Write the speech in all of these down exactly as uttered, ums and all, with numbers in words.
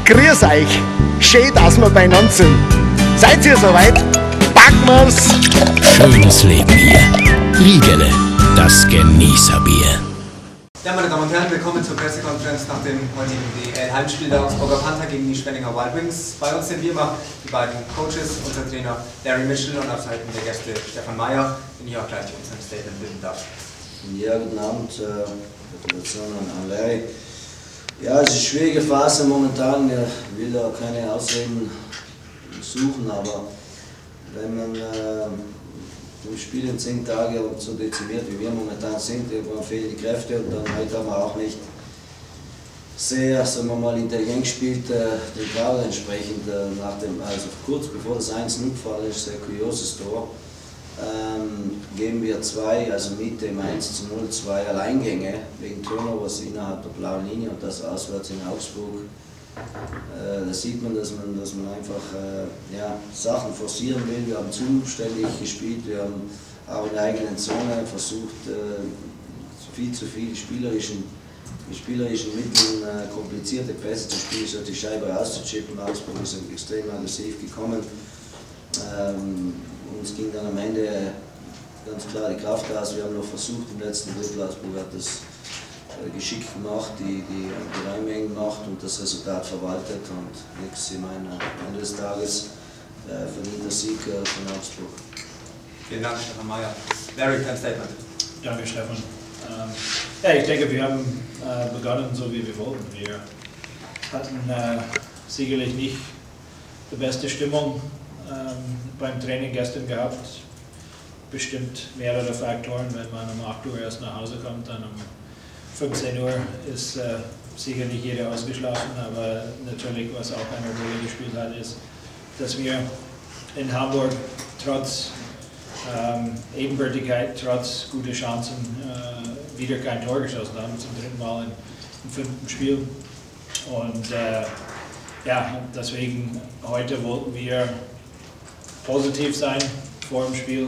Grüß euch! Schön, dass wir beieinander sind. Seid ihr soweit? Packen wir's! Schönes Leben hier. Riegele, das Genießerbier. Ja, meine Damen und Herren, willkommen zur Pressekonferenz nach dem heutigen D E L-Heimspiel der Augsburger Panther gegen die Schwenninger Wild Wings. Bei uns sind wie immer die beiden Coaches, unser Trainer Larry Mitchell und auf Seiten der Gäste Stefan Meyer, den ich auch gleich uns ein Statement bilden darf. Ja, guten Abend, äh, Gratulation an Larry. Ja, es ist eine schwierige Phase momentan, ich will da keine Ausreden suchen, aber wenn man äh, im Spiel in zehn Tagen so dezimiert wie wir momentan sind, irgendwann fehlen die Kräfte und dann heute haben wir auch nicht sehr, sagen wir mal, intelligent gespielt, äh, den Kader entsprechend, äh, nach dem, also kurz bevor das eins null gefallen ist, sehr kurioses Tor. Ähm, geben wir zwei, also mit dem eins zu null, zwei Alleingänge wegen Turnovers innerhalb der blauen Linie und das auswärts in Augsburg. Äh, da sieht man, dass man, dass man einfach äh, ja, Sachen forcieren will. Wir haben zuständig gespielt, wir haben auch in der eigenen Zone versucht, äh, viel zu viel spielerischen, mit spielerischen Mitteln äh, komplizierte Pässe zu spielen, so die Scheibe auszuchippen. Augsburg ist extrem aggressiv gekommen. Ähm, Uns ging dann am Ende ganz klar die Kraft aus. Wir haben noch versucht im letzten Drittel, Augsburg hat das äh, geschickt gemacht, die, die, die Räume gemacht und das Resultat verwaltet und nichts. Ich meine, am Ende des Tages äh, verdienter Sieg äh, von Augsburg. Vielen Dank, Stefan Meyer. Larry, dein Statement. Danke, Stefan. Ähm, ja, ich denke, wir haben äh, begonnen so, wie wir wollten. Wir hatten äh, sicherlich nicht die beste Stimmung ähm, beim Training gestern gehabt. Bestimmt mehrere Faktoren. Wenn man um acht Uhr erst nach Hause kommt, dann um fünfzehn Uhr ist äh, sicher nicht jeder ausgeschlafen, aber natürlich, was auch eine Rolle gespielt hat, ist, dass wir in Hamburg trotz ähm, Ebenbürtigkeit, trotz guter Chancen äh, wieder kein Tor geschossen haben, zum dritten Mal im, im fünften Spiel. Und äh, ja, deswegen heute wollten wir positiv sein vor dem Spiel.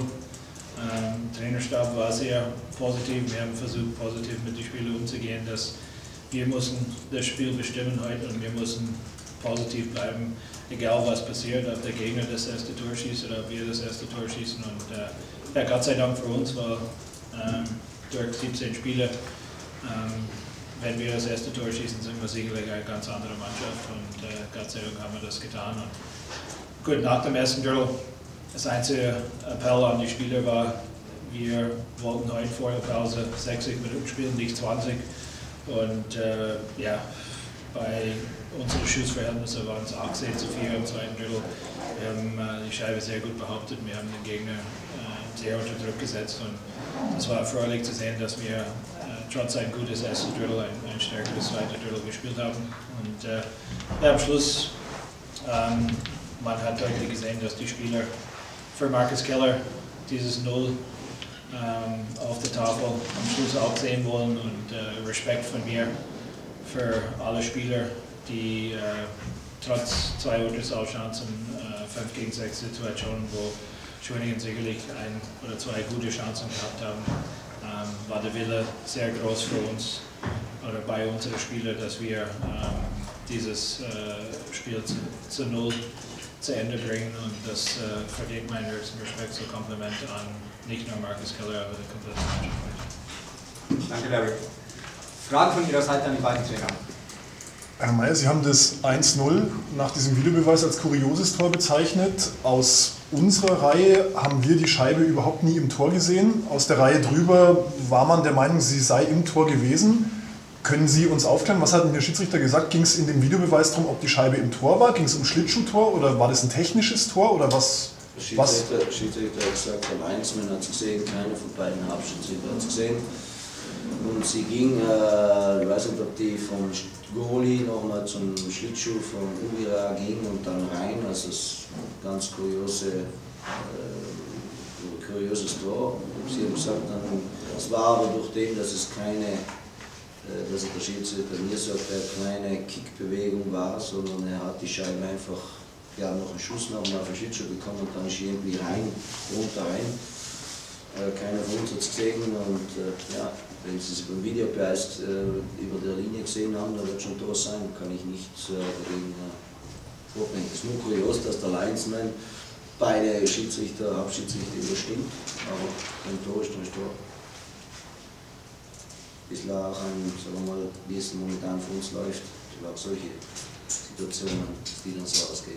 Ähm, der Trainerstab war sehr positiv. Wir haben versucht, positiv mit den Spielern umzugehen, dass wir müssen das Spiel bestimmen heute und wir müssen positiv bleiben, egal was passiert, ob der Gegner das erste Tor schießt oder ob wir das erste Tor schießen. Und äh, ja, Gott sei Dank für uns, weil ähm, durch siebzehn Spiele, ähm, wenn wir das erste Tor schießen, sind wir sicherlich eine ganz andere Mannschaft und äh, Gott sei Dank haben wir das getan. Und gut, nach dem ersten Drittel, das einzige Appell an die Spieler war, wir wollten heute vor der Pause sechzig Minuten spielen, nicht zwanzig. Und äh, ja, bei unseren Schussverhältnissen waren es achtzehn zu vier im zweiten Drittel. Wir haben äh, die Scheibe sehr gut behauptet, wir haben den Gegner äh, sehr unter Druck gesetzt und es war erfreulich zu sehen, dass wir äh, trotz ein gutes erstes Drittel ein, ein stärkeres zweites Drittel gespielt haben. Und äh, ja, am Schluss, ähm, man hat deutlich gesehen, dass die Spieler für Marcus Keller dieses Null ähm, auf der Tafel am Schluss auch sehen wollen und äh, Respekt von mir für alle Spieler, die äh, trotz zwei Unterzahlchancen, äh, fünf gegen sechs Situationen, wo Schwenningen sicherlich ein oder zwei gute Chancen gehabt haben, ähm, war der Wille sehr groß für uns oder bei unseren Spielern, dass wir ähm, dieses äh, Spiel zu, zu Null zu Ende bringen und das äh, verdient meinen höchsten Respekt, so Kompliment an nicht nur Marcus Keller, aber die komplette Mannschaft. Danke, Larry. Fragen von Ihrer Seite an die beiden Trainer. Herr Meyer, Sie haben das eins null nach diesem Videobeweis als kurioses Tor bezeichnet. Aus unserer Reihe haben wir die Scheibe überhaupt nie im Tor gesehen. Aus der Reihe drüber war man der Meinung, sie sei im Tor gewesen. Können Sie uns aufklären, was hat denn der Schiedsrichter gesagt? Ging es in dem Videobeweis darum, ob die Scheibe im Tor war? Ging es um Schlittschuhtor oder war das ein technisches Tor? Oder was? Der Schiedsrichter, was? Schiedsrichter hat gesagt, beim eins null hat es gesehen, keiner von beiden Abschnitten hat es gesehen. Und sie ging, äh, ich weiß nicht, ob die vom Goalie nochmal zum Schlittschuh von Uvira ging und dann rein. Also es ist ein ganz kuriose, äh, kurioses Tor. Sie haben gesagt, dann, es war aber durch den, dass es keine dass der Schiedsrichter mir sagt, er keine Kickbewegung war, sondern er hat die Scheibe einfach, ja, noch einen Schuss nochmal auf den Schlittschuh bekommen und dann ist irgendwie rein, runter rein. Äh, keiner von uns hat es gesehen und äh, ja, wenn Sie es beim Videobeweis äh, über der Linie gesehen haben, da wird schon Tor sein, kann ich nichts äh, dagegen äh, vorbringen. Es ist nur kurios, dass der Linesman beide Schiedsrichter, Hauptschiedsrichter überstimmt, aber ein Tor ist ein Tor. Ist auch ein, sagen wir mal, wie es momentan für uns läuft, ich glaube solche Situationen, die dann so ausgehen.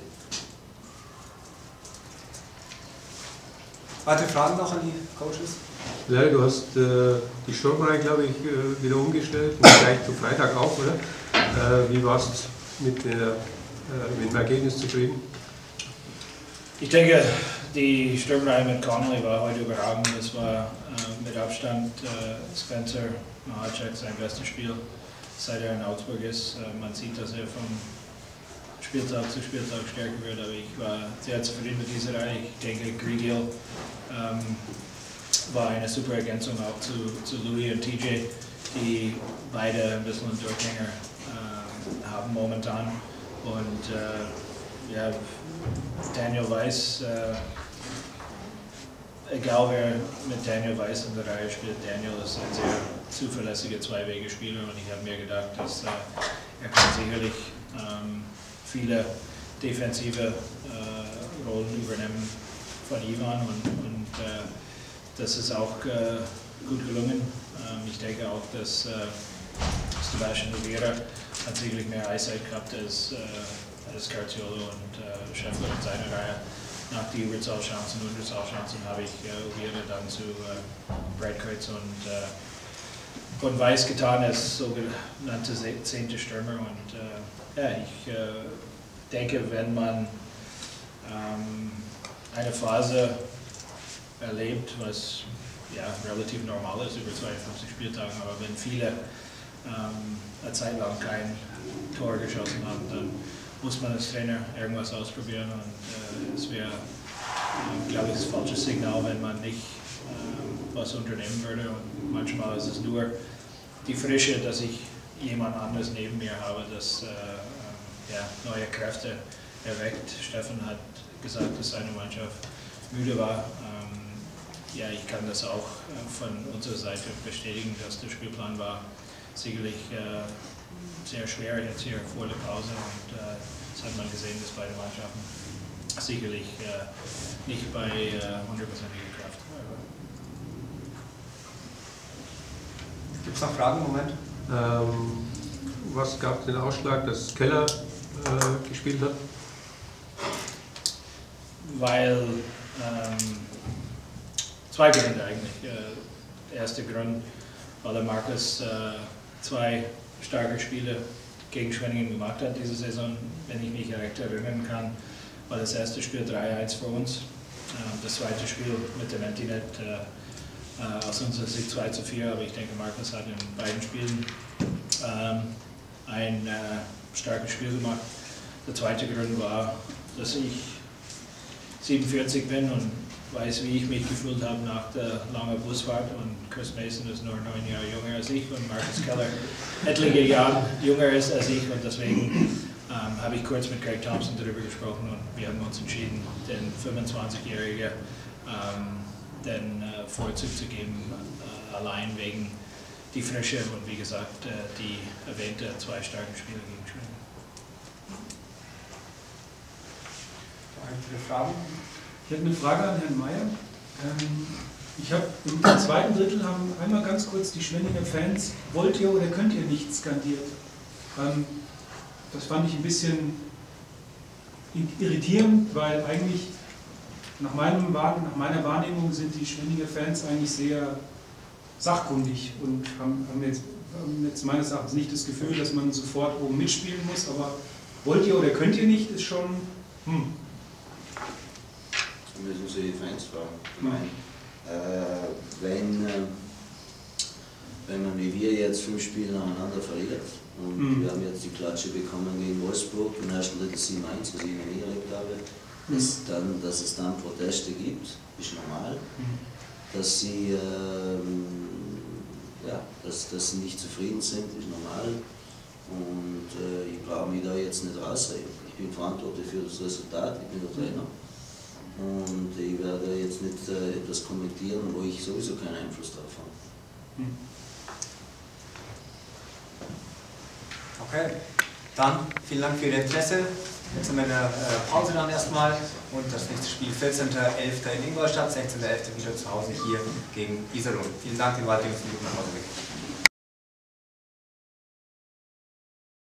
Weitere Fragen noch an die Coaches? Larry, du hast äh, die Sturmreihe, glaube ich, äh, wieder umgestellt, gleich zum Freitag auch, oder? Äh, wie warst du mit, der, äh, mit dem Ergebnis zufrieden? Ich denke, die Sturmreihe mit Connolly war heute überragend. Das war äh, mit Abstand äh, Spencer Mahacek sein bestes Spiel, seit er in Augsburg ist. Äh, man sieht, dass er vom Spieltag zu Spieltag stärker wird, aber ich war sehr zufrieden mit dieser Reihe. Ich denke, Gregiel ähm, war eine super Ergänzung auch zu, zu Louis und T J, die beide ein bisschen einen Durchhänger äh, haben momentan. Und äh, ja, Daniel Weiss, äh, egal wer mit Daniel Weiss in der Reihe spielt, Daniel ist ein sehr zuverlässiger Zwei-Wege-Spieler und ich habe mir gedacht, dass äh, er kann sicherlich ähm, viele defensive äh, Rollen übernehmen von Ivan und, und äh, das ist auch äh, gut gelungen. Ähm, ich denke auch, dass äh, Sebastian Rivera hat sicherlich mehr Eiszeit gehabt als, äh, als Carciolo und äh, Scheffler in seiner Reihe. Nach die Überzahlchancen und Unterzahlchancen habe ich äh, Rivera dann zu äh, Breitkreuz und, äh, und Weiß getan als sogenannte zehnte Stürmer. Und äh, ja, ich äh, denke, wenn man ähm, eine Phase erlebt, was ja, relativ normal ist über zweiundfünfzig Spieltagen, aber wenn viele ähm, eine Zeit lang kein Tor geschossen haben, dann muss man als Trainer irgendwas ausprobieren und äh, es wäre, äh, glaube ich, das falsche Signal, wenn man nicht äh, was unternehmen würde und manchmal ist es nur die Frische, dass ich jemand anderes neben mir habe, das äh, äh, ja, neue Kräfte erweckt. Stefan hat gesagt, dass seine Mannschaft müde war. Ähm, ja, ich kann das auch äh, von unserer Seite bestätigen, dass der Spielplan war sicherlich äh, sehr schwer jetzt hier vor der Pause und äh, das hat man gesehen, dass beide Mannschaften sicherlich äh, nicht bei hundertprozentiger äh, Kraft waren. Gibt es noch Fragen? Moment. Ähm, was gab den Ausschlag, dass Keller äh, gespielt hat? Weil ähm, zwei Gründe eigentlich. Äh, der erste Grund, weil der Markus äh, zwei starke Spiele gegen Schwenningen gemacht hat diese Saison, wenn ich mich recht erinnern kann, war das erste Spiel drei eins für uns. Äh, das zweite Spiel mit dem Entinet äh, aus unserer Sicht zwei zu vier, aber ich denke, Markus hat in beiden Spielen ähm, ein äh, starkes Spiel gemacht. Der zweite Grund war, dass ich siebenundvierzig bin und weiß, wie ich mich gefühlt habe nach der langen Busfahrt und Chris Mason ist nur neun Jahre jünger als ich und Marcus Keller etliche Jahre jünger ist als ich und deswegen ähm, habe ich kurz mit Craig Thompson darüber gesprochen und wir haben uns entschieden, den fünfundzwanzigjährigen ähm, den äh, Vorzug zu geben, äh, allein wegen die Frische und wie gesagt äh, die erwähnte zwei starken Spiele gegen Schwenningen. Weitere Fragen? Ich hätte eine Frage an Herrn Meyer. Ähm, ich habe im zweiten Drittel haben einmal ganz kurz die Schwenninger Fans wollt ihr oder könnt ihr nicht skandiert. Ähm, das fand ich ein bisschen irritierend, weil eigentlich nach, meinem, nach meiner Wahrnehmung sind die Schwenninger Fans eigentlich sehr sachkundig und haben, haben, jetzt, haben jetzt meines Erachtens nicht das Gefühl, dass man sofort oben mitspielen muss, aber wollt ihr oder könnt ihr nicht, ist schon hm. Müssen Sie die Fans fragen. Ich meine, äh, wenn, äh, wenn man wie wir jetzt fünf Spiele nacheinander verliert und mhm. wir haben jetzt die Klatsche bekommen gegen Wolfsburg im ersten Drittel sieben eins, was ich noch nie erlebt habe, mhm. dass, dann, dass es dann Proteste gibt, ist normal. Mhm. Dass sie ähm, ja, dass, dass sie nicht zufrieden sind, ist normal. Und äh, ich brauche mich da jetzt nicht rausreden. Ich bin verantwortlich für das Resultat, ich bin der Trainer. Und ich werde jetzt nicht äh, etwas kommentieren, wo ich sowieso keinen Einfluss drauf habe. Hm. Okay, dann vielen Dank für Ihr Interesse. Jetzt haben wir eine äh, Pause dann erstmal und das nächste Spiel vierzehnten elften in Ingolstadt, sechzehnten elften wieder zu Hause hier gegen Iserlohn. Vielen Dank, den weiteren guten Nachmittag.